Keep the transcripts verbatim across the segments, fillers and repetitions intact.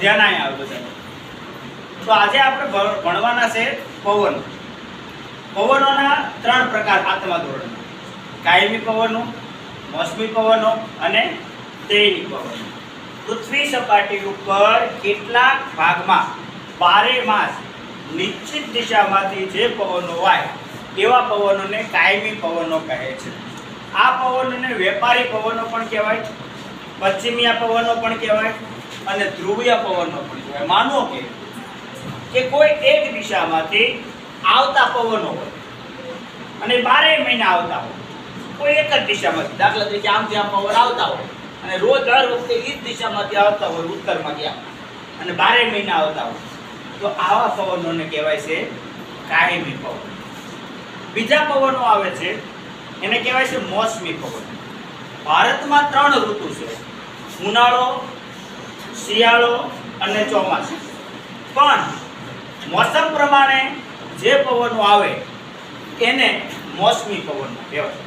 ધ્યાન અહીં આવતું છે. તો આજે આપણે ભણવાના છે પવન. પવનોના ત્રણ પ્રકાર સાતમા ધોરણમાં: કાયમી પવનો, મોસમી પવનો અને દૈનિક પવનો. પૃથ્વી સપાટી ઉપર કેટલાક ભાગમાં બારે માસ નિશ્ચિત દિશામાંથી જે પવનો વાય એવા પવનોને કાયમી પવનો કહે છે. આ પવનોને વેપારી પવનો પણ કહેવાય, પશ્ચિમીય પવનો પણ કહેવાય અને ધ્રુવીય પવનો પણ કહેવાય. માનો કે કે કોઈ એક દિશામાંથી આવતા પવનો હોય અને બારે મહિના આવતા હોય. કોઈ એક જ દિશામાંથી, દાખલા તરીકે આમથી આમ પવન આવતા હોય અને રોજ દર વખતે એ જ દિશામાંથી આવતા હોય, ઉત્તરમાં ગયા, અને બારે મહિના આવતા હોય, તો આવા પવનોને કહેવાય છે કાયમી પવન. બીજા પવનો આવે છે એને કહેવાય છે મોસમી પવન. ભારતમાં ત્રણ ઋતુ છે: ઉનાળો, શિયાળો અને ચોમાસું. પણ મોસમ પ્રમાણે જે પવનો આવે એને મોસમી પવન કહેવાય.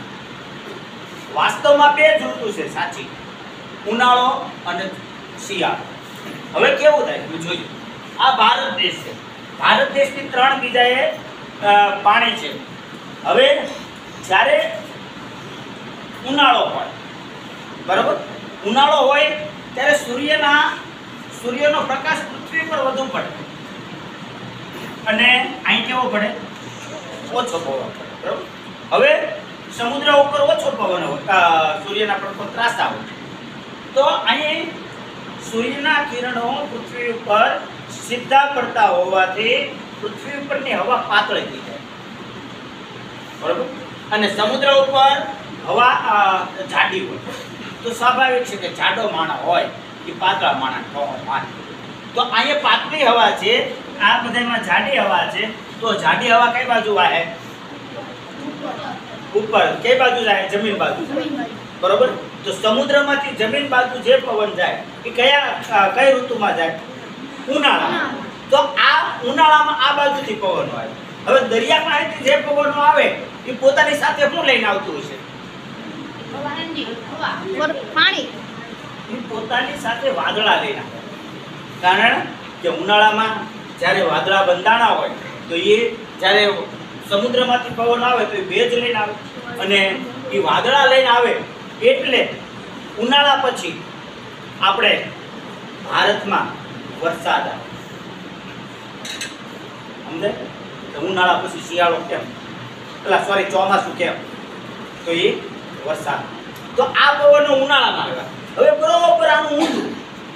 વાસ્તવમાં બે જ ઋતુ છે સાચી, ઉનાળો અને શિયાળો. હવે કેવું થાય તમે જોજો. આ ભારત દેશ છે. ભારત દેશની ત્રણ બીજાએ પાણી છે. હવે જ્યારે ઉનાળો હોય, બરાબર, ઉનાળો હોય ત્યારે સૂર્યના સૂર્યનો પ્રકાશ પૃથ્વી પર વધુ પડે અને અહીં કેવો પડે? ઓછો પવન પડે, બરાબર. હવે સમુદ્ર ઉપર ઓછો પવન હોય, સૂર્યના પ્રકોપ ત્રાસા હોય, તો અહીં સૂર્યના કિરણો પૃથ્વી ઉપર સીધા પડતા હોવાથી પૃથ્વી ઉપરની હવા પાતળી થઈ જાય, બરાબર. અને સમુદ્ર ઉપર હવા જાડી હોય, તો સ્વાભાવિક છે કે જાડો માણા હોય કે પાતળા માણા હોય. તો અહીંયા પાતળી હવા છે, આ બધામાં જાડી હવા છે. તો જાડી હવા કઈ બાજુ વાહે? ઉપર. કઈ બાજુ જાય? જમીન બાજુ જાય, બરોબર. તો સમુદ્રમાંથી જમીન બાજુ જે પવન જાય એ કયા કઈ ઋતુમાં જાય? ઉનાળામાં. તો આ ઉનાળામાં આ બાજુથી પવનો આવે. હવે દરિયામાંથી જે પવનો આવે એ પોતાની સાથે શું લઈને આવતું હશે? પાણી. એ પોતાની સાથે વાદળા લઈને આવે. કારણ કે ઉનાળામાં જ્યારે વાદળા બંધાણા હોય તો એ જ્યારે સમુદ્રમાંથી પવન આવે તો એ ભેજ લઈને આવે, અને એ વાદળા લઈને આવે એટલે ઉનાળા પછી આપણે ભારતમાં વરસાદ આવે. સમજે? તો ઉનાળા પછી શિયાળો કેમ, પેલા સોરી ચોમાસું કેમ, તો એ વરસાદ. તો આ પવનો ઉનાળામાં આવ્યા. હવે બરોબર આનું ઊંધું,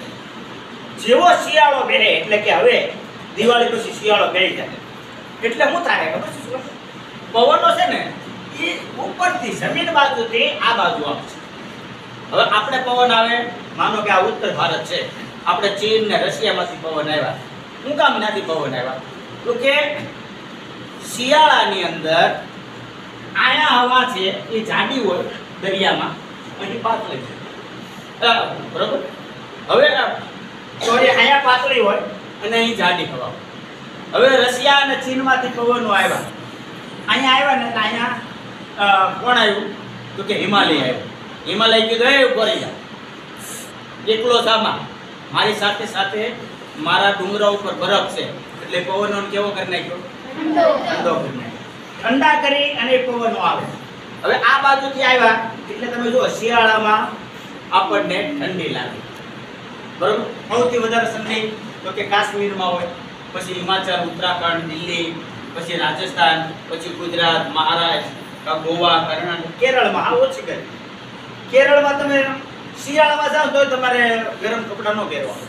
જેવો શિયાળો બેહે એટલે કે હવે દિવાળી પછી શિયાળો બેહી જાય એટલે શું થાય ખબર છે? પવનો છે ને એ ઉપરથી જમીન બાજુથી આ બાજુ આવશે. હવે આપણે પવન આવે, માનો કે આ ઉત્તર ભારત છે, આપણે ચીન ને રશિયામાંથી પવન આવ્યા. શું કામ ત્યાંથી પવન આવ્યા? તો કે શિયાળાની અંદર આયા હવા છે એ જાડી હોય દરિયામાં, અહીં પાતળી છે, બરોબર. હવે સોરી અહીંયા પાતળી હોય અને અહીં જાડી હવા. હવે રશિયા અને ચીનમાંથી પવનો આવ્યા, અહીંયા આવ્યા ને અહીંયા કોણ આવ્યું? તો કે હિમાલય આવ્યું. હિમાલય કીધું એ ઉભો રહી જા, એકલો સામા, મારી સાથે સાથે મારા ડુંગરા ઉપર બરફ છે એટલે પવનો કેવો કરી નાખ્યો? ઠંડો કરી નાખ્યો. ઠંડા કરી અને પવનો આવે. હવે આ બાજુથી આવ્યા એટલે તમે જુઓ શિયાળામાં આપણને ઠંડી લાગે, બરોબર. સૌથી વધારે ઠંડી તો કે કાશ્મીરમાં હોય, પછી હિમાચલ, ઉત્તરાખંડ, દિલ્હી, પછી રાજસ્થાન, પછી ગુજરાત, મહારાષ્ટ્ર, ગોવા, કર્ણાટક, કેરળમાં આ ઓછી ગરમી. કેરળમાં તમે શિયાળામાં જાઓ તો તમારે ગરમ કપડાં ન પહેરવા,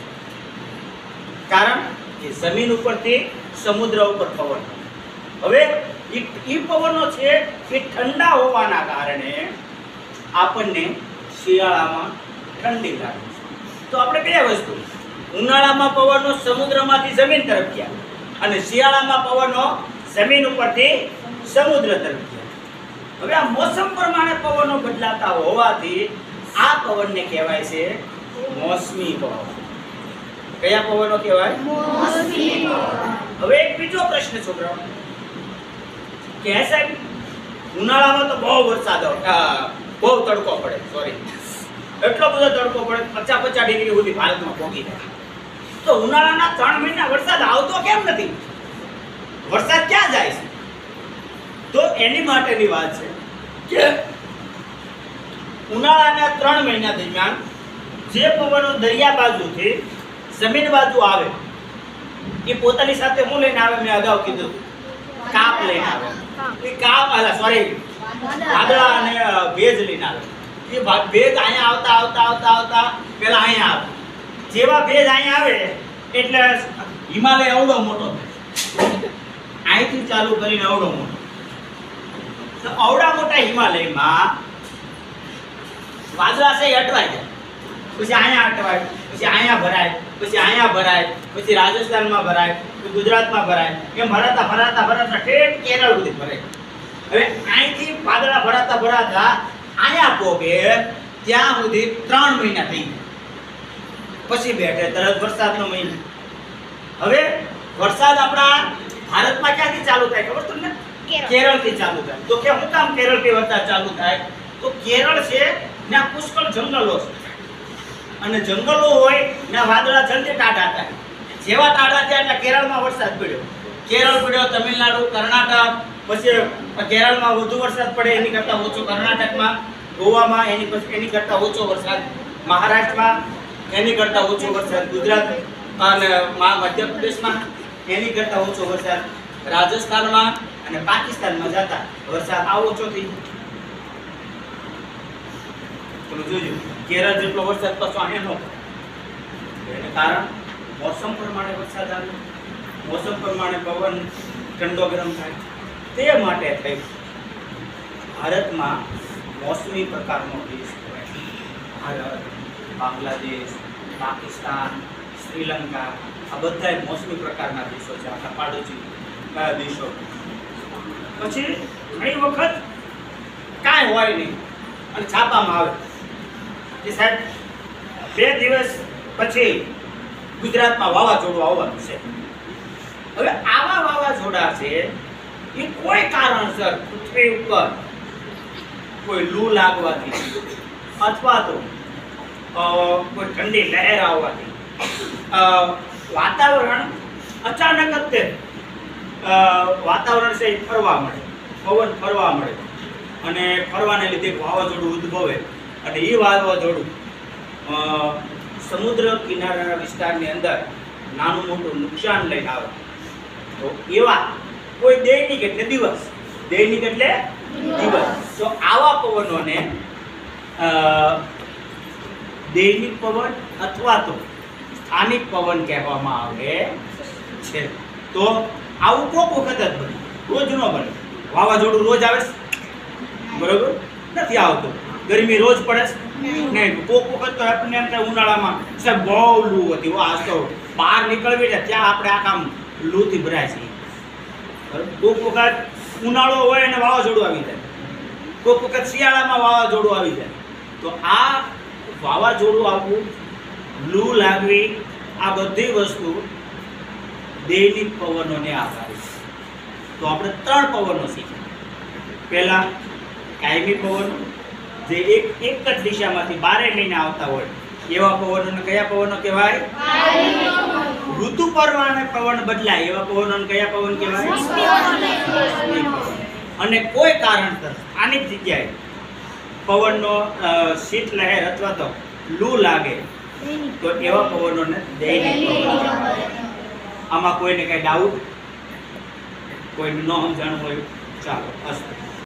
કારણ કે જમીન ઉપરથી સમુદ્ર ઉપર પવન. હવે એ પવનો છે એ ઠંડા હોવાના કારણે આપણને શિયાળામાં ઠંડી લાગે. તો આપણે બે વસ્તુ, ઉનાળામાં પવનો સમુદ્રમાંથી જમીન તરફ ગયા અને શિયાળામાં પવનો જમીન ઉપરથી સમુદ્ર તરફ ગયા. હવે આ મોસમ પ્રમાણે પવનો બદલાતા હોવાથી આ પવનને કહેવાય છે મોસમી પવન. કયા પવનો કહેવાય? મોસમી પવન. હવે એક બીજો પ્રશ્ન છોકરાઓ કે સાહેબ ઉનાળામાં તો બહુ વરસાદ આવે, બહુ તડકો પડે, સોરી એટલો બધો તડકો પડે, પચાસ પચાસ ડિગ્રી સુધી ભારતમાં પહોંચી જાય. તો ઉનાળાના ત્રણ મહિના વરસાદ આવતો કેમ નથી? વરસાદ ક્યાં જાય છે? તો એની માટેની વાત છે કે ઉનાળાના ત્રણ મહિના દરમિયાન જે પવનો દરિયા બાજુથી જમીન બાજુ આવે એ પોતાની સાથે હું લઈને આવે? મેં અગાઉ કીધું કાપ લઈને આવે. એ કાપ અલા સોરી વાદળા અને ભેજ લઈને આવે. એ ભેજ અહીંયા આવતા આવતા આવતા આવતા પેલા અહીંયા આવે. જેવા ભેજ અહીંયા આવે એટલે હિમાલય અવડો મોટો થાય. અહીંથી ચાલુ કરીને અવડો મોટો. તો અવડા મોટા હિમાલયમાં વાદળા છે અટવાઈ જાય. પછી અહીંયા અટવાય, પછી અહીંયા ભરાય, પછી અહીંયા ભરાય, પછી રાજસ્થાનમાં ભરાય, પછી ગુજરાતમાં ભરાય. એમ ભરાતા ભરાતા ભરાતા ઠેઠ કેરળ સુધી ભરાય. હવે અહીંથી વાદળા ભરાતા ભરાતા અહીંયા પોગે ત્યાં સુધી ત્રણ મહિના થઈ ગયા. પછી બેઠે તરત વરસાદનો મહિનો. હવે વરસાદ આપણા ભારતમાં ક્યાંથી ચાલુ થાય ખબર તમને? કેરળથી ચાલુ થાય. તો કે હું કામ કેરળથી વરસાદ ચાલુ થાય? તો કેરળ છે ત્યાં પુષ્કળ જંગલો છે અને જંગલો હોય ને વાદળા જલ્દી ટાઢા થાય. જેવા ટાઢા થયા એટલે કેરળમાં વરસાદ પડ્યો. કેરળ પડ્યો, તમિલનાડુ, કર્ણાટક, પછી કેરળમાં વધુ વરસાદ પડે એની કરતાં ઓછો કર્ણાટકમાં, ગોવામાં એની પછી એની કરતાં ઓછો વરસાદ, મહારાષ્ટ્રમાં એની કરતાં ઓછો વરસાદ, ગુજરાત અને મધ્યપ્રદેશમાં એની કરતાં ઓછો વરસાદ, રાજસ્થાનમાં અને પાકિસ્તાનમાં જતા વરસાદ આવો ઓછો થઈ ગયો. તમે જોજો કેરળ જેટલો વરસાદ પાછો અહીંયા ન પડે. એને કારણ મોસમ પ્રમાણે વરસાદ આવે, મોસમ પ્રમાણે પવન ઠંડો ગરમ થાય. તે માટે થઈ ભારતમાં મોસમી પ્રકારનો દેશ કહેવાય. ભારત, બાંગ્લાદેશ, પાકિસ્તાન, શ્રીલંકા આ બધા મોસમી પ્રકારના દેશો છે. આપણા પાડોશી દેશો. પછી ઘણી વખત કાંઈ હોય નહીં અને છાપામાં આવે કે સાહેબ બે દિવસ પછી ગુજરાતમાં વાવાઝોડું આવવાનું છે. હવે આવા વાવાઝોડા છે એ કોઈ કારણસર પૃથ્વી ઉપર કોઈ લૂ લાગવાથી અથવા તો કોઈ ઠંડી લહેર આવવાથી વાતાવરણ અચાનક જ તે વાતાવરણ છે એ ફરવા મળે, પવન ફરવા મળે અને ફરવાને લીધે વાવાઝોડું ઉદ્ભવે અને એ વાવાઝોડું સમુદ્ર કિનારાના વિસ્તારની અંદર નાનું મોટું નુકસાન લઈને આવે. તો એવા કોઈ દૈનિક એટલે દિવસ, દૈનિક એટલે દિવસ, તો આવા પવનોને દૈનિક પવન અથવા તો સ્થાનિક પવન કહેવામાં આવે છે. તો આવું કોક વખત જ બને, રોજ ન બને. વાવાઝોડું રોજ આવે છે? બરોબર નથી આવતું. ગરમી રોજ પડે છે? નહીં. કોક વખત તો આપણને એમ થાય ઉનાળામાં સાહેબ બહુ લૂ હતી, આ તો બહાર નીકળવી ને ત્યાં આપણે આખા લૂથી ભરાય છે. કોક વખત ઉનાળો હોય અને વાવાઝોડું આવી જાય, કોક વખત શિયાળામાં વાવાઝોડું આવી જાય. તો આ વાવાઝોડું આવવું, લૂ લાગવી, આ બધી વસ્તુ દૈનિક પવનોને આધારિત છે. તો આપણે ત્રણ પવનો શીખ્યા. પહેલા કાયમી પવનો જે એક એક જ દિશામાંથી બારે મહિને આવતા હોય એવા પવનોને કયા પવનો કહેવાય? ઋતુ પ્રમાણે પવન બદલાય એવા પવનોને કયા પવન કહેવાય? અને કોઈ કારણસર સ્થાનિક જગ્યાએ પવનનો શીત લહેર અથવા તો લૂ લાગે તો એવા પવનોને દૈનિક પવન કહેવાય. આમાં કોઈને કઈ ડાઉટ, કોઈને ન સમજાણું હોય? ચાલો અસ્તુ.